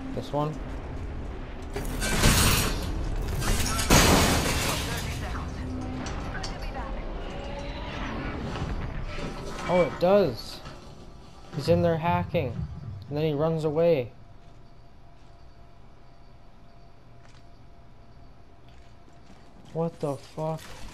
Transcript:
This one? Oh, it does. He's in there hacking. And then he runs away. What the fuck?